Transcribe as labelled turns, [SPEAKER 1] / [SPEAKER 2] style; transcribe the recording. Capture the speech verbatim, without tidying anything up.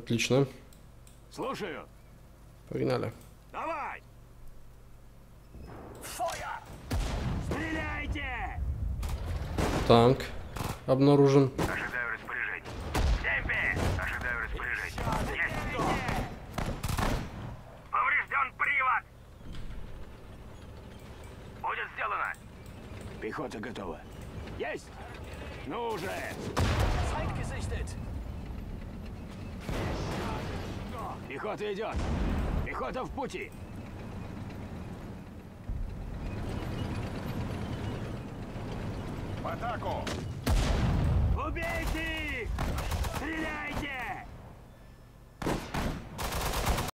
[SPEAKER 1] Отлично.
[SPEAKER 2] Слушаю.
[SPEAKER 1] Погнали.
[SPEAKER 2] Давай! Фоя! Стреляйте!
[SPEAKER 1] Танк обнаружен.
[SPEAKER 2] Ожидаю распоряжений. Темпе! Ожидаю распоряжений. Есть! Поврежден привод! Будет сделано! Пехота готова. Есть! Ну уже! Пехота идет! Пехота в пути! В атаку! Убейте их! Стреляйте!